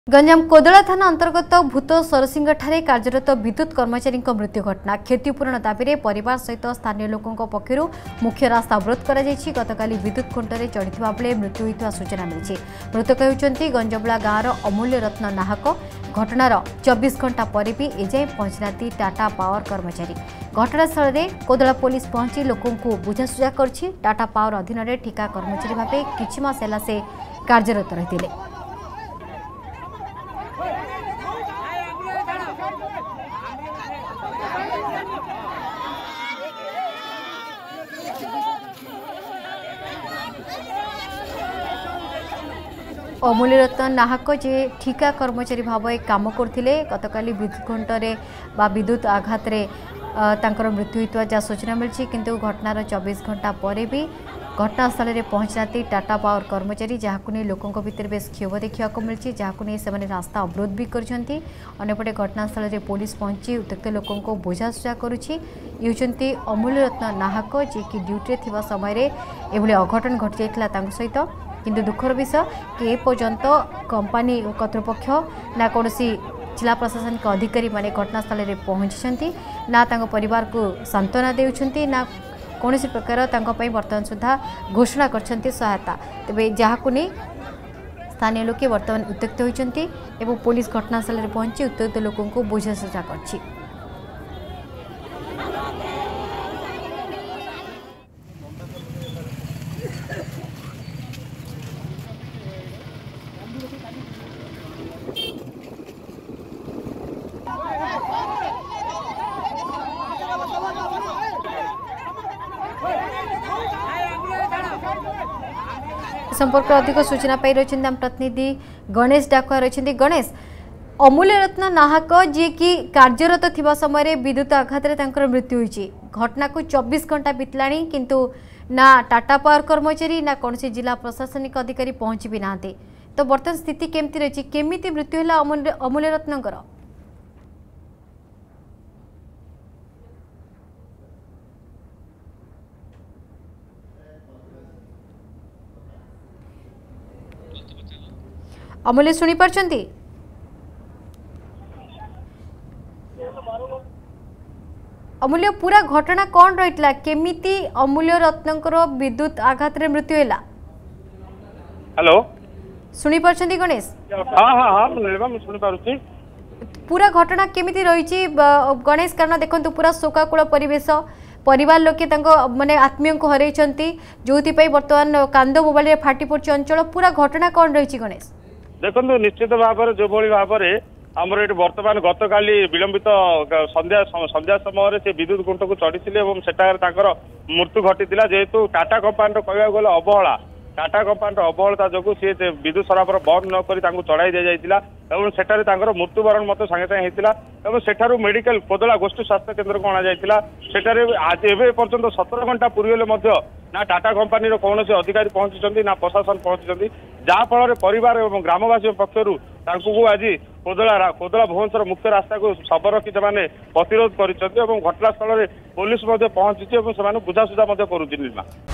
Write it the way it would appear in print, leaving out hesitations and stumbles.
गंजाम कोदला थाना अंतर्गत भूत सरसिंगाठारे कार्यरत विद्युत कर्मचारी मृत्यु घटना क्षतिपूरण दाबी परिवार सहित स्थानीय लोकों पक्षर मुख्य रास्ता अवरोध कर गतकाली विद्युत खुंटे चढ़ा बेले मृत्यु होता सूचना मिली। मृतक होती गंजबला गाँवर अमूल्य रत्न नाहक। घटनार 24 घंटा पर भी एजाए पहुंचना टाटा पावर कर्मचारी। घटनास्थल में कोदला पुलिस पहुंची लोकों बुझासुझा कर टाटा पावर अधीन में ठिका कर्मचारी भाव किछि मास है से कार्यरत रही। अमूल्य रत्न नाहक जे ठिका कर्मचारी भाव काम करते गतकाली विद्युत खुंटे विद्युत आघात मृत्यु होता जहाँ सूचना मिली। किंतु घटनार 24 घंटा पर भी घटनास्थल में पहुंचना टाटा पावर कर्मचारी जहाँ नहीं लोकों भीतर बेस क्षोभ देखा मिली, जहाँ नहीं से रास्ता अवरोध भी करपटे घटनास्थल में पुलिस पहुंची उत्त्यक्त लोकों बुझासुझा करुँची। अमूल्य रत्न नाहक जी कि ड्यूटी थी समय एभली अघटन घटी जाता सहित। किंतु दुखर विषय कि एपर्यंत कंपनी कर्तृपक्ष ना कौन जिला प्रशासनिक अधिकारी माने घटनास्थल में पहुंची ना परिवार को सांत्वना देउछंती ना कौन प्रकार बर्तमान सुधा घोषणा करछंती सहायता। तेबे जहाकु नहीं स्थानीय लोके बर्तमान उत्त्यक्त होइछंती एवं पुलिस घटनास्थल में पहुंची उत्त्यक्त लोकों को बुझासुझा करछि। संपर्क अधिक सूचना पाई रही आम प्रतिनिधि गणेश डाकुआ रही। गणेश, अमूल्य रत्न नाहक जी कि कार्यरत थिबा समय विद्युत आघात मृत्यु होती घटना को 24 घंटा बीतला किंतु ना टाटा पावर कर्मचारी ना कौन जिला प्रशासनिक अधिकारी पहुंची भी ना। तो बर्तमान स्थिति केमती रही केमिति मृत्यु है अमूल्य रत्नकर? अमूल्य शुणी पार्छंती? अमूल्य पूरा घटना कौन रही केमिति अमूल्य रत्नकर विद्युत आघात रे मृत्यु हैला? हेलो शुणी पार्छंती गणेश? हाँ हाँ हाँ मैं शुणी पारुछि। पूरा घटना केमिति रही गणेश? कारण देखंतु पूरा शोकाकुल परिवेश परिवार लोके माने आत्मीय को हरैछंती जो बर्तमान कांद मोबाइल फाटी पड़छि अंचल। पूरा घटना कौन रही गणेश? देखो निश्चित भाव जो भाव आमर ये बर्तमान गतकाली विलंबित संध्या समय से विद्युत खुंट को चढ़ी सेठार मृत्यु घटी जेहेतु टाटा कंपानी कह गले अवहेला टाटा कंपानी अवहेलता जो सी विद्युत सरबराह बंद नक चढ़ाई दि जाता सेठारे मृत्युवरण मत सागे सागे होता सेठारू मेडिकल कोदला गोष्ठी स्वास्थ्य केन्द्र को अणाइला। सेठारे आज एवं पर्यंत 17 घंटा पूर्व ना टाटा कंपानी कौन अधिकारी पहुंची ना प्रशासन पहुंची जहाँफल परिवार और ग्रामवासी पक्षर आज कोदला भुवनेश्वर मुख्य रास्ता को शबर रखी से प्रतिरोध कर घटनास्थल में पुलिस पहुंची बुझासुझा कर।